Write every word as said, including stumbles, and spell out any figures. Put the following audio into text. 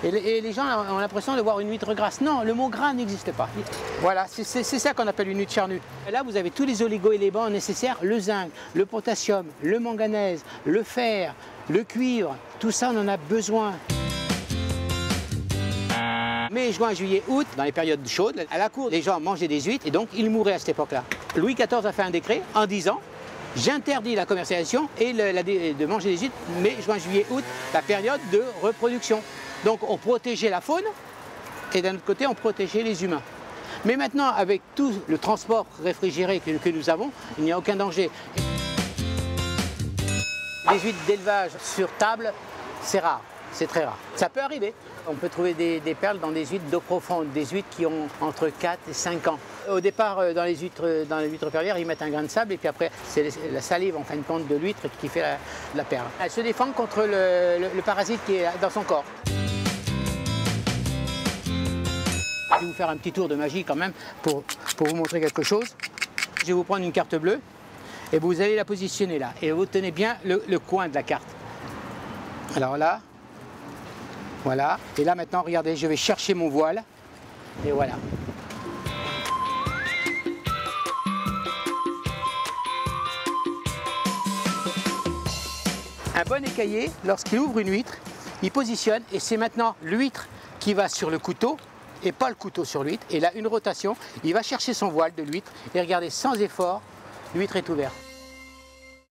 Et, et les gens ont l'impression de voir une huître grasse. Non, le mot gras n'existe pas. Voilà, c'est ça qu'on appelle une huître charnue. Et là, vous avez tous les oligo-éléments nécessaires, le zinc, le potassium, le manganèse, le fer, le cuivre, tout ça, on en a besoin. Mai, juin, juillet, août, dans les périodes chaudes, à la cour, les gens mangeaient des huîtres et donc ils mouraient à cette époque-là. Louis quatorze a fait un décret en disant « J'interdis la commercialisation et le, la, de manger des huîtres, mai, juin, juillet, août, la période de reproduction. » Donc on protégeait la faune et d'un autre côté on protégeait les humains. Mais maintenant, avec tout le transport réfrigéré que, que nous avons, il n'y a aucun danger. Les huîtres d'élevage sur table, c'est rare. C'est très rare. Ça peut arriver. On peut trouver des, des perles dans des huîtres d'eau profonde, des huîtres qui ont entre quatre et cinq ans. Au départ, dans les huîtres, dans les huîtres perlières, ils mettent un grain de sable et puis après, c'est la salive en fin de compte de l'huître qui fait la, la perle. Elle se défend contre le, le, le parasite qui est dans son corps. Je vais vous faire un petit tour de magie quand même pour, pour vous montrer quelque chose. Je vais vous prendre une carte bleue et vous allez la positionner là. Et vous tenez bien le, le coin de la carte. Alors là, voilà. Et là maintenant, regardez, je vais chercher mon voile. Et voilà. Un bon écaillé, lorsqu'il ouvre une huître, il positionne et c'est maintenant l'huître qui va sur le couteau et pas le couteau sur l'huître. Et là, une rotation, il va chercher son voile de l'huître et regardez, sans effort, l'huître est ouverte.